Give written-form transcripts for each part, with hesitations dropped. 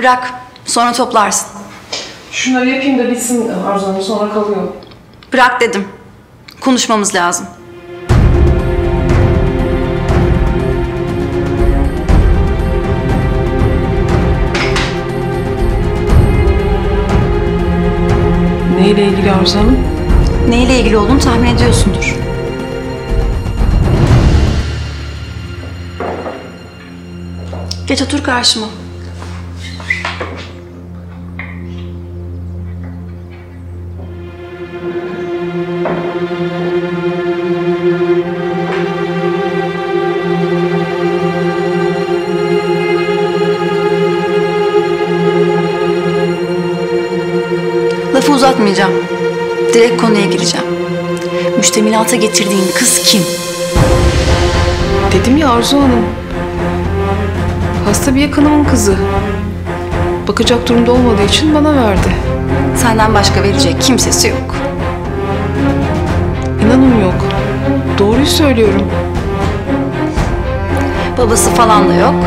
Bırak. Sonra toplarsın. Şunları yapayım da bitsin Arzu Hanım, sonra kalıyor. Bırak dedim. Konuşmamız lazım. Neyle ilgili Arzu Hanım? Neyle ilgili olduğunu tahmin ediyorsundur. Geç otur karşıma. Lafı uzatmayacağım. Direkt konuya gireceğim. Müştemilata getirdiğin kız kim? Dedim ya Arzu Hanım. Hasta bir yakınımın kızı. Bakacak durumda olmadığı için bana verdi. Senden başka verecek kimsesi yok. İnanın yok. Doğruyu söylüyorum. Babası falan da yok.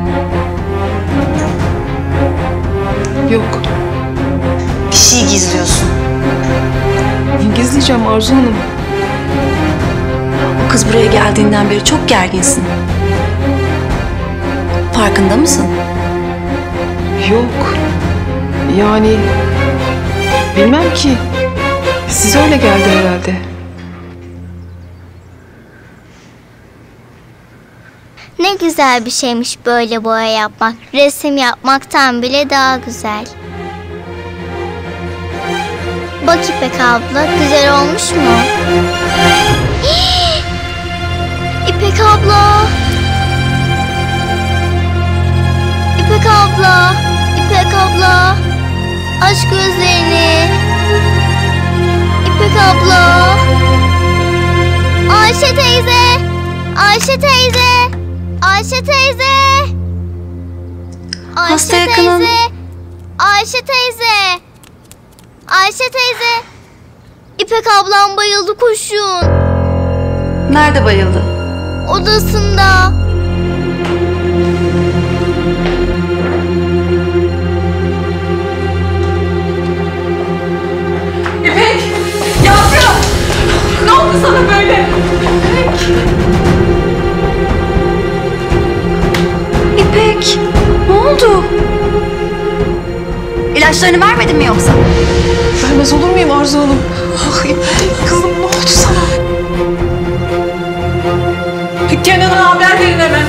Yok. Bir şey gizliyorsun. Ne gizleyeceğim Arzu Hanım? O kız buraya geldiğinden beri çok gerginsin. Farkında mısın? Yok. Yani bilmem ki. Size öyle geldi herhalde. Ne güzel bir şeymiş böyle boya yapmak. Resim yapmaktan bile daha güzel. Bak İpek abla, güzel olmuş mu? İpek abla! İpek abla! İpek abla! Aç gözlerini! İpek abla! Ayşe teyze! Ayşe teyze! Ayşe teyze! Ayşe Hasta yakının. teyze! Ayşe teyze! Ayşe teyze! İpek ablam bayıldı, koşun! Nerede bayıldı? Odasında. İpek! Yavrum! Ne oldu sana böyle? İpek! Ne oldu? İlaçlarını vermedin mi yoksa? Vermez olur muyum Arzu Hanım? Ah İpek, kızım ne oldu sana? Kenan'a haber verin hemen.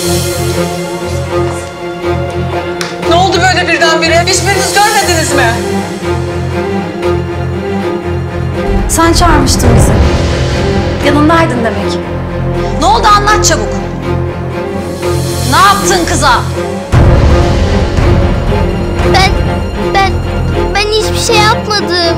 Ne oldu böyle birdenbire? Hiçbiriniz görmediniz mi? Sen çağırmıştın bizi. Yanındaydın demek. Ne oldu anlat çabuk. Ne yaptın kıza? Ben hiçbir şey yapmadım.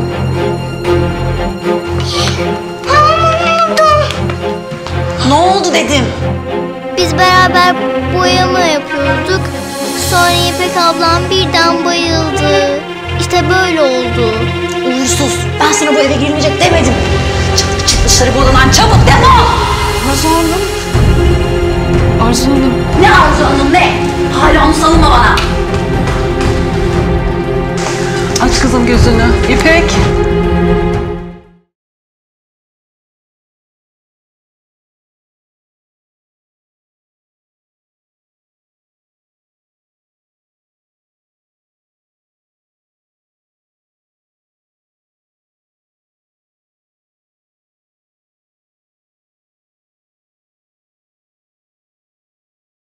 Ne oldu dedim. Biz beraber boyama yapıyorduk. Sonra İpek ablam birden bayıldı. İşte böyle oldu. Uğursuz. Ben sana bu eve girmeyecek demedim. Çabuk çık dışarı bu odadan. Çabuk defol. Arzu Hanım. Arzu Hanım. Ne Arzu Hanım ne? Hala onu savunma bana. Aç kızım gözünü. İpek.